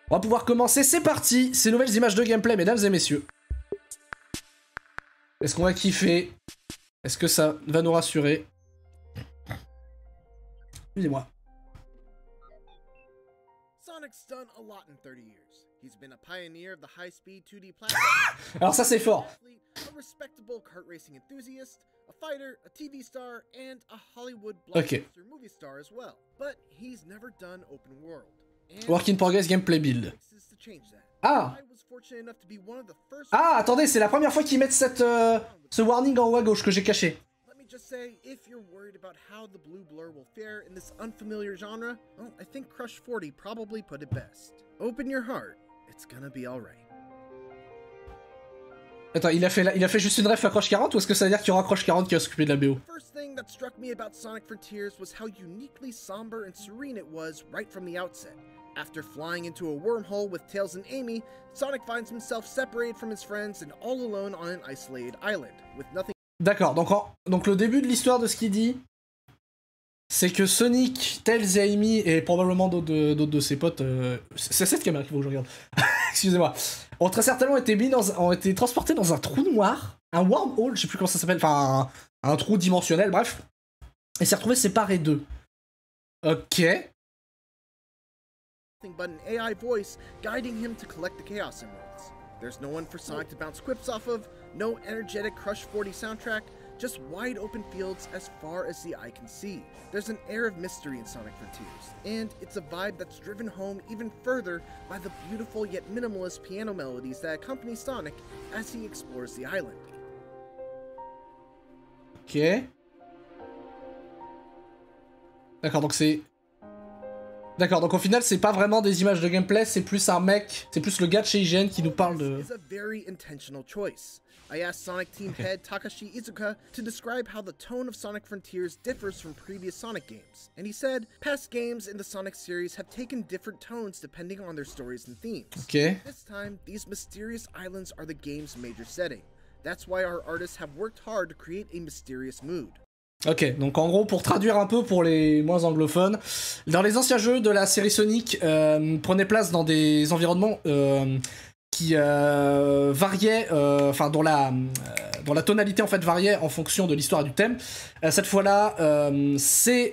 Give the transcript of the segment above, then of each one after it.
On va pouvoir commencer, c'est parti. Ces nouvelles images de gameplay, mesdames et messieurs. Est-ce qu'on va kiffer? Est-ce que ça va nous rassurer? Dis-moi. Sonic's done a lot in 30 years. He's been a pioneer of the high-speed 2D platform. Alors ça c'est fort. A respectable kart racing enthusiast, a fighter, a TV star, and a Hollywood blockbuster movie star as well. But he's never done open world. Work in progress gameplay build. Ah. Ah, attendez, c'est la première fois qu'ils mettent cette, ce warning en haut à gauche que j'ai caché. Just say, if you're worried about how the blue blur will fare in this unfamiliar genre, well, I think Crush 40 probably put it best. Open your heart, it's gonna be alright. Attends, il a fait juste une ref à Crush 40 ou est-ce que ça veut dire qu'il y aura Crush 40 qui va s'occuper de la BO? First thing that struck me about Sonic Frontiers was how uniquely somber and serene it was right from the outset. After flying into a wormhole with Tails and Amy, Sonic finds himself separated from his friends and all alone on an isolated island, with nothing. D'accord, donc le début de l'histoire de ce qu'il dit, c'est que Sonic, Tails et Amy, et probablement d'autres de ses potes, c'est cette caméra qu'il faut que je regarde, excusez-moi, ont très certainement ont été transportés dans un trou noir, un wormhole, je sais plus comment ça s'appelle, enfin un trou dimensionnel, bref, et s'est retrouvé séparés d'eux. Ok. But an AI voice guiding him to collect the Chaos Emeralds. There's no one for Sonic to bounce quips off of, no energetic Crush 40 soundtrack, just wide open fields as far as the eye can see. There's an air of mystery in Sonic Frontiers, and it's a vibe that's driven home even further by the beautiful yet minimalist piano melodies that accompany Sonic as he explores the island. Ok. D'accord, donc c'est... D'accord, donc au final, c'est pas vraiment des images de gameplay, c'est plus un mec, c'est plus le gars de chez IGN qui nous parle de... I asked Sonic Team head Takashi Izuka to describe how the tone of Sonic Frontiers differs from previous Sonic games, and he said, past games in the Sonic series have taken different tones depending on their stories and themes. Okay. This time, these mysterious islands are the game's major setting. That's why our artists have worked hard to create a mysterious mood. Ok, donc en gros, pour traduire un peu pour les moins anglophones, dans les anciens jeux de la série Sonic, prenaient place dans des environnements qui variaient, enfin dont la tonalité en fait variait en fonction de l'histoire et du thème. Cette fois-là, ces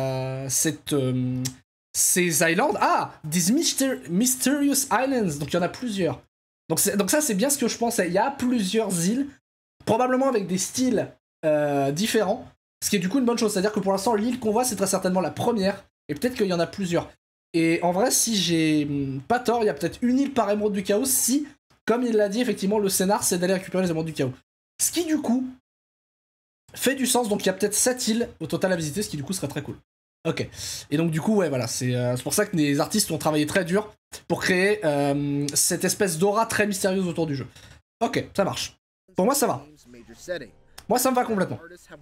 islands, these mysterious islands, donc il y en a plusieurs. Donc ça c'est bien ce que je pensais, il y a plusieurs îles, probablement avec des styles différents. Ce qui est du coup une bonne chose, c'est-à-dire que pour l'instant l'île qu'on voit c'est très certainement la première, et peut-être qu'il y en a plusieurs. Et en vrai si j'ai pas tort, il y a peut-être une île par émeraude du chaos si, comme il l'a dit effectivement, le scénar c'est d'aller récupérer les émeraudes du chaos. Ce qui du coup fait du sens, donc il y a peut-être 7 îles au total à visiter, ce qui du coup serait très cool. Ok, et donc du coup ouais voilà, c'est pour ça que les artistes ont travaillé très dur pour créer cette espèce d'aura très mystérieuse autour du jeu. Ok, ça marche. Pour moi ça va. Moi, ça me va complètement.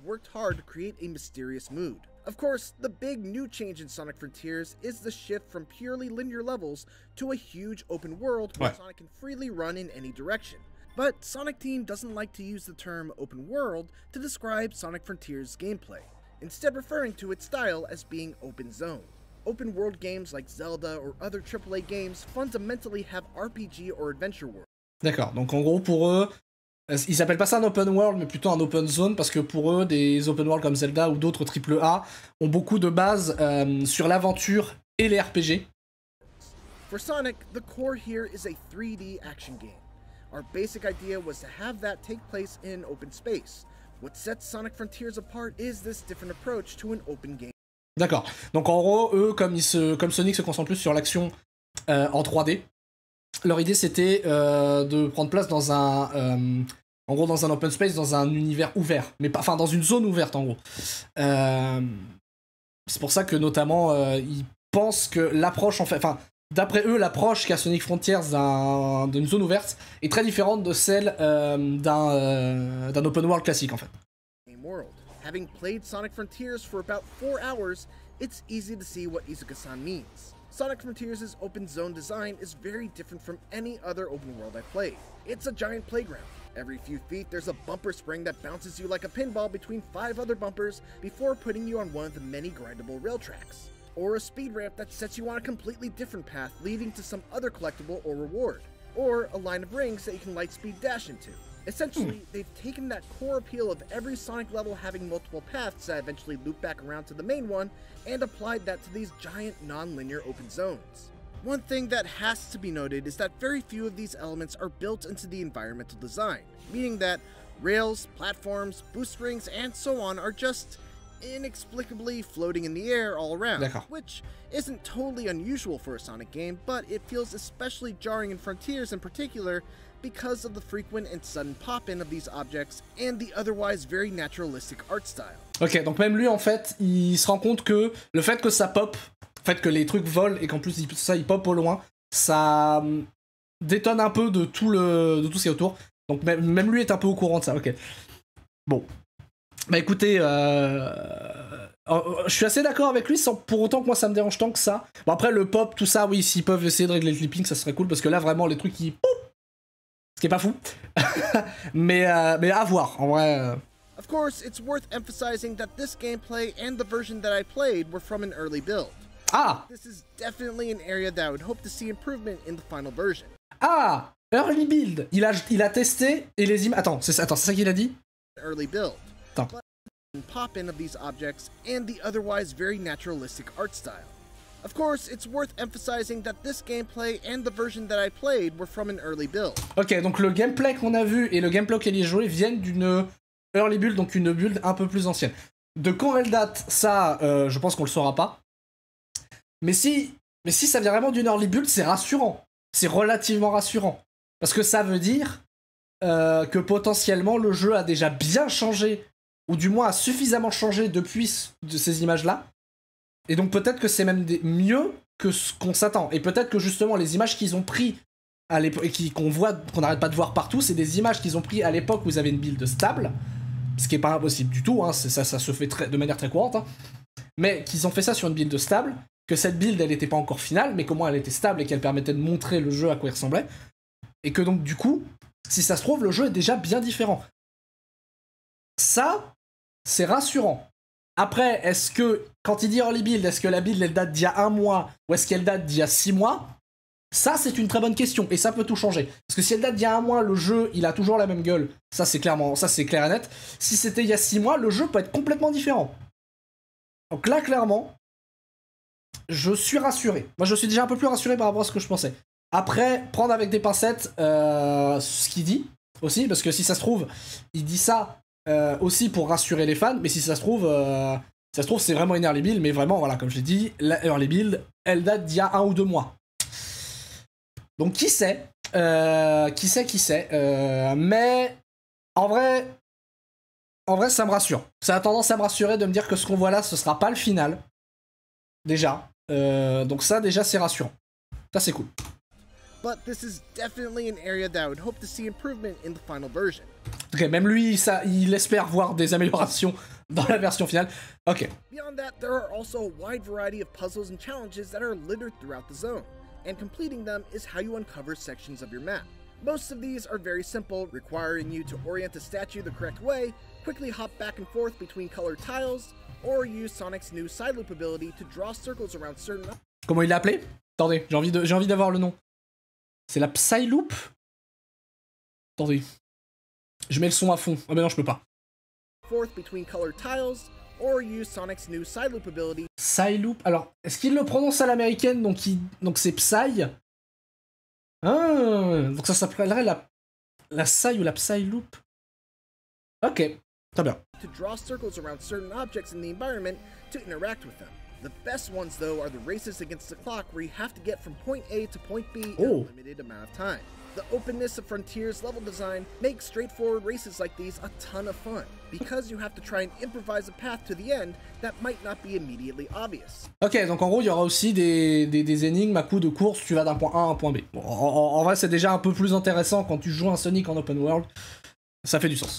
Of course, the big new change in Sonic Frontiers is the shift from purely linear levels to a huge open world where Sonic can freely run in any direction. But Sonic Team doesn't like to use the term open world to describe Sonic Frontiers' gameplay, instead referring to its style as being open zone. Open world games like Zelda or other AAA games fundamentally have RPG or adventure world. D'accord, donc en gros pour eux, ils s'appellent pas ça un open world, mais plutôt un open zone, parce que pour eux, des open world comme Zelda ou d'autres AAA ont beaucoup de bases sur l'aventure et les RPG. For Sonic, the core here is a 3D action game. Our basic idea was to have that take place in open space. What sets Sonic Frontiers apart is this different approach to an open game. D'accord, donc en gros, eux, comme Sonic se concentre plus sur l'action en 3D, leur idée c'était de prendre place dans un en gros dans un open space, dans un univers ouvert, mais pas, enfin dans une zone ouverte en gros. C'est pour ça que notamment ils pensent que l'approche en fait, enfin d'après eux l'approche qu'a Sonic Frontiers d'une zone ouverte est très différente de celle d'un open world classique en fait. Having played Sonic Frontiers for about 4 hours, it's easy to see what Izuka-san means. Sonic Frontiers' open zone design is very different from any other open world I've played. It's a giant playground. Every few feet there's a bumper spring that bounces you like a pinball between 5 other bumpers before putting you on one of the many grindable rail tracks. or a speed ramp that sets you on a completely different path leading to some other collectible or reward, or a line of rings that you can lightspeed dash into. Essentially, they've taken that core appeal of every Sonic level having multiple paths that eventually loop back around to the main one, and applied that to these giant non-linear open zones. One thing that has to be noted is that very few of these elements are built into the environmental design, meaning that rails, platforms, boost rings, and so on are just inexplicably floating in the air all around, which isn't totally unusual for a Sonic game, but it feels especially jarring in Frontiers in particular because of the frequent and sudden pop-in of these objects and the otherwise very naturalistic art style. Ok, donc même lui en fait, il se rend compte que le fait que ça pop, le fait que les trucs volent et qu'en plus ça il pop au loin, ça détonne un peu de tout ce qui est autour. Donc même lui est un peu au courant de ça, ok. Bon. Bah écoutez, je suis assez d'accord avec lui, sans pour autant que moi ça me dérange tant que ça. Bon après le pop, tout ça, oui, s'ils peuvent essayer de régler le clipping, ça serait cool, parce que là vraiment les trucs qui... Ce qui est pas fou. mais à voir, en vrai... Of course, it's worth emphasizing that this gameplay and the version that I played were from an early build. Ah! This is definitely an area that I would hope to see improvement in the final version. Ah! Early build! Il a testé et les images... Attends, c'est ça qu'il a dit? Early build. Attends. Pop-in of these objects and the otherwise very naturalistic art style. Of course, it's worth emphasizing that this gameplay and the version that I played were from an early build. Ok, donc le gameplay qu'on a vu et le gameplay auquel il est joué viennent d'une early build, donc une build un peu plus ancienne. De quand elle date, ça, je pense qu'on le saura pas. Mais si ça vient vraiment d'une early build, c'est rassurant. C'est relativement rassurant. Parce que ça veut dire que potentiellement le jeu a déjà bien changé, ou du moins a suffisamment changé depuis ces images-là. Et donc peut-être que c'est même mieux que ce qu'on s'attend. Et peut-être que justement les images qu'ils ont pris à l'époque et qu'on n'arrête pas de voir partout, c'est des images qu'ils ont pris à l'époque où ils avaient une build stable, ce qui est pas impossible du tout, hein, ça se fait de manière très courante, hein, mais qu'ils ont fait ça sur une build stable, que cette build elle était pas encore finale, mais comment elle était stable et qu'elle permettait de montrer le jeu à quoi il ressemblait, et que donc du coup, si ça se trouve, le jeu est déjà bien différent. Ça, c'est rassurant. Après, est-ce que, quand il dit early build, est-ce que la build elle date d'il y a 1 mois ou est-ce qu'elle date d'il y a 6 mois? Ça, c'est une très bonne question et ça peut tout changer. Parce que si elle date d'il y a 1 mois, le jeu il a toujours la même gueule. Ça, c'est clair et net. Si c'était il y a 6 mois, le jeu peut être complètement différent. Donc là, clairement, je suis rassuré. Moi, je suis déjà un peu plus rassuré par rapport à ce que je pensais. Après, prendre avec des pincettes ce qu'il dit aussi, parce que si ça se trouve, il dit ça. Aussi pour rassurer les fans, mais si ça se trouve, c'est vraiment une early build, mais vraiment, voilà, comme je l'ai dit, la early build, elle date d'il y a 1 ou 2 mois. Donc qui sait, mais en vrai, ça me rassure. Ça a tendance à me rassurer de me dire que ce qu'on voit là, ce sera pas le final, déjà. Donc ça, déjà, c'est rassurant. Ça, c'est cool. But this is definitely an area that I would hope to see improvement in the final version. Ok, même lui, il espère voir des améliorations dans la version finale. Ok. Beyond that, there are also a wide variety of puzzles and challenges that are littered throughout the zone, and completing them is how you uncover sections of your map. Most of these are very simple, requiring you to orient a statue the correct way, quickly hop back and forth between colored tiles, or use Sonic's new side loop ability to draw circles around certain... Comment il l'a appelé? Attendez, j'ai envie d'avoir le nom. C'est la Psyloop? Attendez. Je mets le son à fond. Ah mais non, je peux pas. Psyloop. Alors, est-ce qu'il le prononce à l'américaine, donc c'est Psy? Ah, donc ça s'appellerait la Psy ou la Psyloop? Ok, très bien. To draw circles around certain objects in the environment to interact with them. The best ones, though, are the races against the clock where you have to get from point A to point B in a limited amount of time. The openness of Frontiers level design makes straightforward races like these a ton of fun, because you have to try and improvise a path to the end that might not be immediately obvious. Ok, donc en gros, il y aura aussi des énigmes à coup de course, tu vas d'un point A à un point B. Bon, en vrai, c'est déjà un peu plus intéressant quand tu joues un Sonic en open world. Ça fait du sens.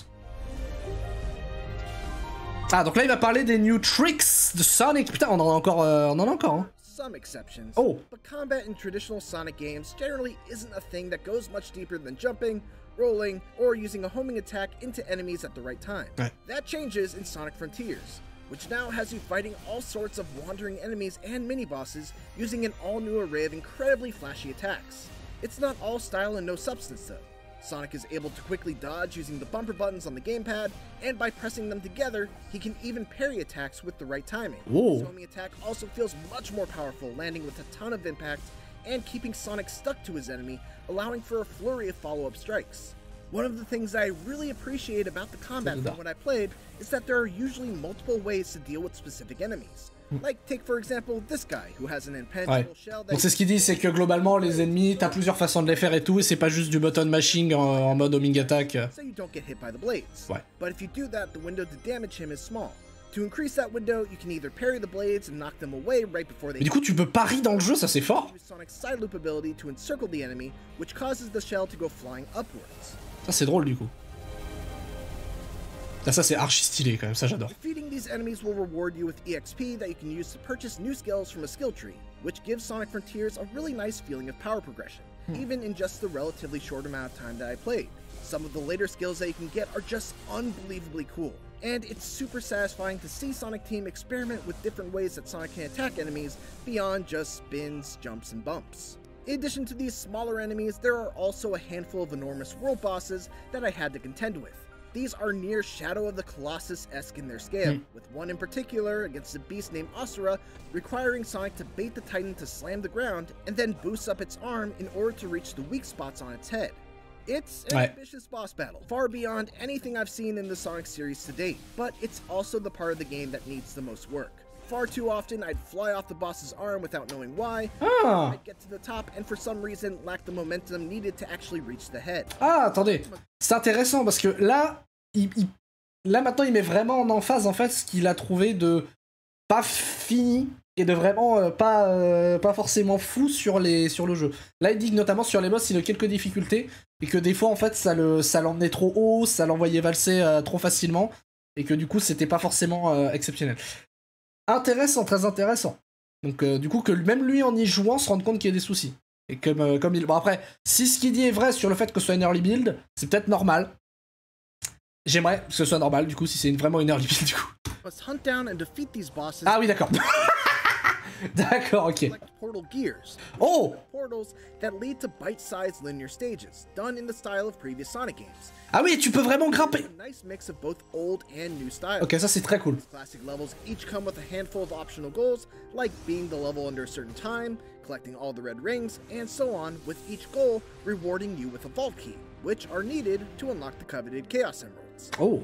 Ah, donc là, il va parler des new tricks de Sonic. Putain, on en a encore, hein. Some exceptions, oh. But combat in traditional Sonic games generally isn't a thing that goes much deeper than jumping, rolling, or using a homing attack into enemies at the right time. Ouais. That changes in Sonic Frontiers. which now has you fighting all sorts of wandering enemies and mini-bosses using an all-new array of incredibly flashy attacks. It's not all style and no substance though. Sonic is able to quickly dodge using the bumper buttons on the gamepad, and by pressing them together, he can even parry attacks with the right timing. Whoa. His homing attack also feels much more powerful, landing with a ton of impact and keeping Sonic stuck to his enemy, allowing for a flurry of follow-up strikes. One of the things I really appreciate about the combat from when I played is that there are usually multiple ways to deal with specific enemies. Like, take for example this guy who has an impenetrable shell that... Donc c'est ce qu'il dit, c'est que globalement les ennemis, t'as plusieurs façons de les faire et tout, et c'est pas juste du button mashing en mode homing attack. So you don't get hit by the blades. Ouais. But if you do that, the window to damage him is small. To increase that window, you can either parry the blades and knock them away right before they... Mais du coup tu peux pari dans le jeu, ça c'est fort. Use Sonic's side loop ability to encircle the enemy, which causes the shell to go flying upwards. Ça c'est drôle du coup. Là, ça c'est archi stylé quand même, ça j'adore. Defeating these enemies will reward you with EXP that you can use to purchase new skills from a skill tree, which gives Sonic Frontiers a really nice feeling of power progression, even in just the relatively short amount of time that I played. Some of the later skills that you can get are just unbelievably cool, and it's super satisfying to see Sonic Team experiment with different ways that Sonic can attack enemies beyond just spins, jumps, and bumps. In addition to these smaller enemies, there are also a handful of enormous world bosses that I had to contend with. These are near Shadow of the Colossus-esque in their scale, with one in particular against a beast named Asura, requiring Sonic to bait the Titan to slam the ground and then boost up its arm in order to reach the weak spots on its head. It's an ambitious boss battle, far beyond anything I've seen in the Sonic series to date, but it's also the part of the game that needs the most work. Far too often, I'd fly off the boss's arm without knowing why, I'd get to the top and for some reason lack the momentum needed to actually reach the head. Ah, attendez, c'est intéressant parce que là, là maintenant il met vraiment en emphase en fait ce qu'il a trouvé de pas fini et de vraiment pas forcément fou sur le jeu. Là il dit que notamment sur les boss il a quelques difficultés et que des fois en fait ça l'emmenait trop haut, ça l'envoyait valser trop facilement et que du coup c'était pas forcément exceptionnel. Intéressant, très intéressant. Donc du coup que même lui en y jouant se rende compte qu'il y a des soucis. Et comme il... Bon après, si ce qu'il dit est vrai sur le fait que ce soit une early build, c'est peut-être normal. J'aimerais que ce soit normal du coup si c'est vraiment une early build du coup. Ah oui d'accord. D'accord, ok. Portal gears. Oh! Portals that lead to bite-sized linear stages, done in the style of previous Sonic games. Ah oui, tu peux vraiment grimper. A nice mix of both old and new styles. Ok, ça c'est très cool. Classic levels each come with a handful of optional goals, like beating the level under a certain time, collecting all the red rings, and so on, with each goal rewarding you with a vault key, which are needed to unlock the coveted Chaos Emeralds. Oh.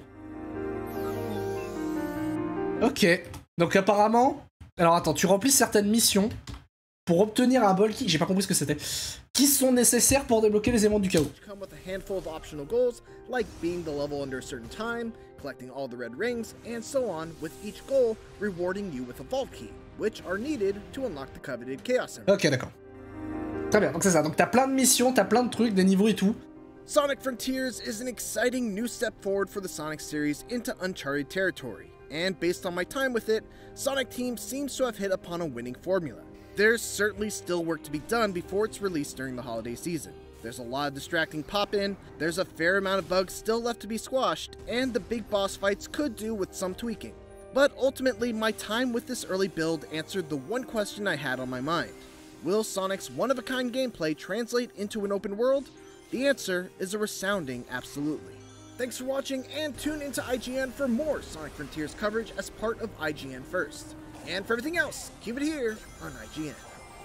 Ok. Donc apparemment... Alors attends, tu remplis certaines missions pour obtenir un ball key, j'ai pas compris ce que c'était, qui sont nécessaires pour débloquer les éléments du chaos. Come with a handful of optional goals, like beating the level under a certain time, collecting all the red rings, and so on, with each goal rewarding you with a vault key, which are needed to unlock the coveted Chaos Emerald. Ok, d'accord. Très bien, donc c'est ça. Donc t'as plein de missions, t'as plein de trucs, des niveaux et tout. Sonic Frontiers is an exciting new step forward for the Sonic series into uncharted territory. And based on my time with it, Sonic Team seems to have hit upon a winning formula. There's certainly still work to be done before it's released during the holiday season. There's a lot of distracting pop-in, there's a fair amount of bugs still left to be squashed, and the big boss fights could do with some tweaking. But ultimately, my time with this early build answered the one question I had on my mind. Will Sonic's one-of-a-kind gameplay translate into an open world? The answer is a resounding absolutely. Thanks for watching, and tune into IGN for more Sonic Frontiers coverage as part of IGN First. And for everything else, keep it here on IGN.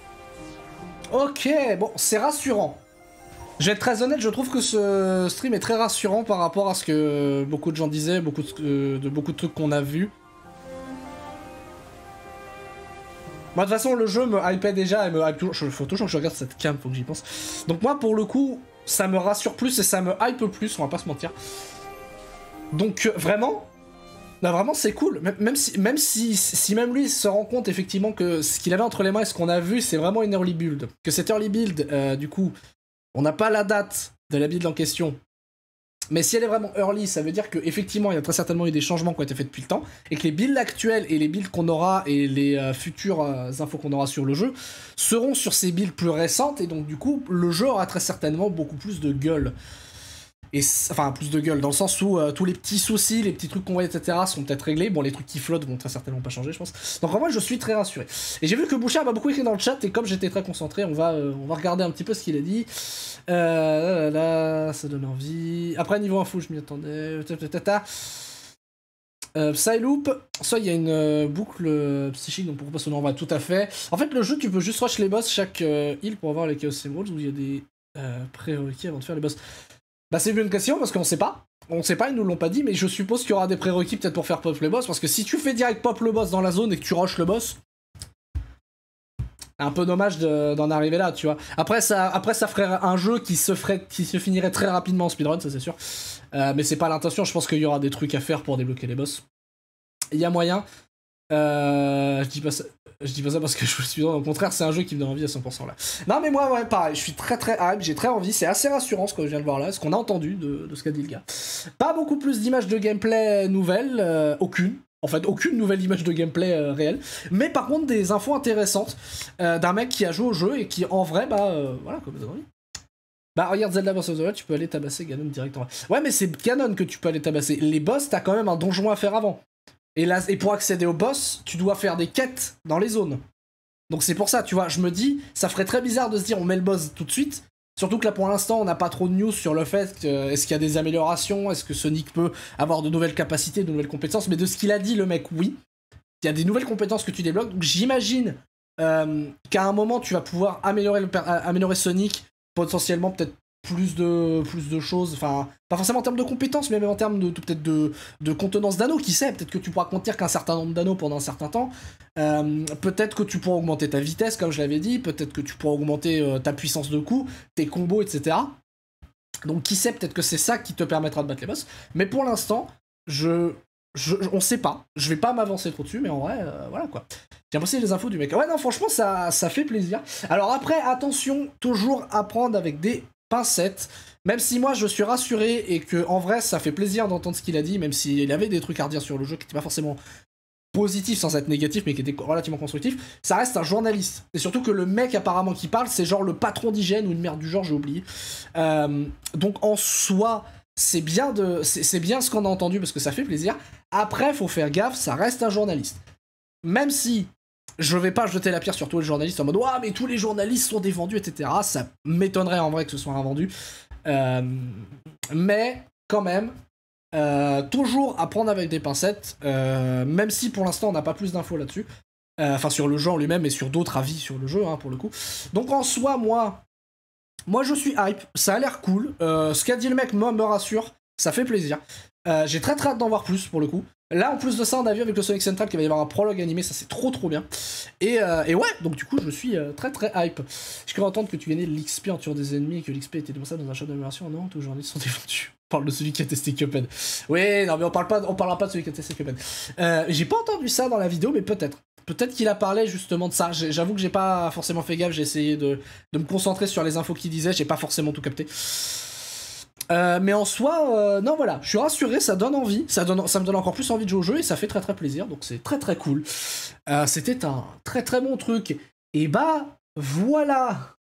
Ok, bon, c'est rassurant. Je vais être très honnête, je trouve que ce stream est très rassurant par rapport à ce que beaucoup de gens disaient, beaucoup de trucs qu'on a vus. Moi, de toute façon, le jeu me hypait déjà et me hype toujours. Faut toujours que je regarde cette cam, faut que j'y pense. Donc moi, pour le coup, ça me rassure plus et ça me hype plus, on va pas se mentir. Donc vraiment, là, vraiment c'est cool. Même si même lui se rend compte effectivement que ce qu'il avait entre les mains et ce qu'on a vu, c'est vraiment une early build. Que cette early build, du coup, on n'a pas la date de la build en question. Mais si elle est vraiment early, ça veut dire qu'effectivement, il y a très certainement eu des changements qui ont été faits depuis le temps, et que les builds actuels et les builds qu'on aura, et les futures infos qu'on aura sur le jeu, seront sur ces builds plus récentes, et donc du coup, le jeu aura très certainement beaucoup plus de gueule. Et enfin, plus de gueule, dans le sens où tous les petits soucis, les petits trucs qu'on voit, etc., sont peut-être réglés. Bon, les trucs qui flottent vont très certainement pas changer, je pense. Donc en vrai, je suis très rassuré. Et j'ai vu que Bouchard m'a beaucoup écrit dans le chat, et comme j'étais très concentré, on va regarder un petit peu ce qu'il a dit. Là, ça donne envie. Après, niveau info, je m'y attendais. Psyloop, soit il y a une boucle psychique, donc pourquoi pas son nom va tout à fait. En fait, le jeu, tu peux juste rush les boss chaque heal pour avoir les Chaos Emeralds, où il y a des prérequis avant de faire les boss. Bah c'est une bonne question parce qu'on sait pas. On sait pas, ils nous l'ont pas dit, mais je suppose qu'il y aura des prérequis peut-être pour faire pop le boss, parce que si tu fais direct pop le boss dans la zone et que tu rushes le boss, un peu dommage d'en arriver là, tu vois. Après ça ferait un jeu qui se finirait très rapidement en speedrun, ça c'est sûr. Mais c'est pas l'intention, je pense qu'il y aura des trucs à faire pour débloquer les boss. Il y a moyen. Je dis pas ça parce que je suis au contraire, c'est un jeu qui me donne envie à 100% là. Non mais moi ouais pareil, je suis très hype, j'ai très envie, c'est assez rassurant ce que je viens de voir là, ce qu'on a entendu de ce qu'a dit le gars. Pas beaucoup plus d'images de gameplay nouvelles, aucune nouvelle image de gameplay réelle, mais par contre des infos intéressantes d'un mec qui a joué au jeu et qui en vrai voilà comme ça envie. Bah regarde Zelda Breath of the Wild, tu peux aller tabasser Ganon directement. Ouais mais c'est Ganon que tu peux aller tabasser, les boss t'as quand même un donjon à faire avant. Et pour accéder au boss, tu dois faire des quêtes dans les zones. Donc c'est pour ça, tu vois, je me dis, ça ferait très bizarre de se dire on met le boss tout de suite. Surtout que là pour l'instant on n'a pas trop de news sur le fait est-ce qu'il y a des améliorations, est-ce que Sonic peut avoir de nouvelles capacités, de nouvelles compétences, mais de ce qu'il a dit le mec, oui. Il y a des nouvelles compétences que tu débloques, donc j'imagine qu'à un moment tu vas pouvoir améliorer Sonic, potentiellement peut-être plus de choses, enfin pas forcément en termes de compétences mais même en termes peut-être de contenance d'anneaux, qui sait, peut-être que tu pourras contenir qu'un certain nombre d'anneaux pendant un certain temps, peut-être que tu pourras augmenter ta vitesse comme je l'avais dit, peut-être que tu pourras augmenter ta puissance de coup, tes combos, etc. Donc qui sait, peut-être que c'est ça qui te permettra de battre les boss, mais pour l'instant on sait pas, je vais pas m'avancer trop dessus, mais en vrai voilà quoi. J'ai apprécié les infos du mec. Ouais non franchement ça fait plaisir. Alors après attention, toujours à prendre avec des pincettes, même si moi je suis rassuré et que en vrai ça fait plaisir d'entendre ce qu'il a dit, même s'il avait des trucs à redire sur le jeu qui étaient pas forcément positifs sans être négatifs mais qui étaient relativement constructifs, ça reste un journaliste. Et surtout que le mec apparemment qui parle c'est genre le patron d'hygiène ou une merde du genre, j'ai oublié. Donc en soi c'est bien ce qu'on a entendu parce que ça fait plaisir. Après faut faire gaffe, ça reste un journaliste. Même si je vais pas jeter la pierre sur tous les journalistes en mode ouah mais tous les journalistes sont des vendus, etc. Ça m'étonnerait en vrai que ce soit un vendu. Mais quand même, toujours à prendre avec des pincettes, même si pour l'instant on n'a pas plus d'infos là-dessus. Enfin sur le jeu en lui-même et sur d'autres avis sur le jeu hein, pour le coup. Donc en soi moi je suis hype, ça a l'air cool. Ce qu'a dit le mec me rassure, ça fait plaisir. J'ai très hâte d'en voir plus pour le coup. Là, en plus de ça, on a vu avec le Sonic Central qu'il va y avoir un prologue animé, ça c'est trop bien. Et ouais, donc du coup, je suis très hype. Je peux entendre que tu gagnais l'XP en tuant des ennemis et que l'XP était ça dans un jeu d'amélioration. Non, tous les journalistes sont défendus. On parle de celui qui a testé Cuphead. Oui, non, mais on parlera pas de celui qui a testé Cuphead. J'ai pas entendu ça dans la vidéo, mais peut-être. Peut-être qu'il a parlé justement de ça. J'avoue que j'ai pas forcément fait gaffe, j'ai essayé de me concentrer sur les infos qu'il disait, j'ai pas forcément tout capté. Mais en soi, non voilà, je suis rassuré, ça donne envie, ça me donne encore plus envie de jouer au jeu et ça fait très plaisir, donc c'est très cool. C'était un très bon truc. Et bah voilà,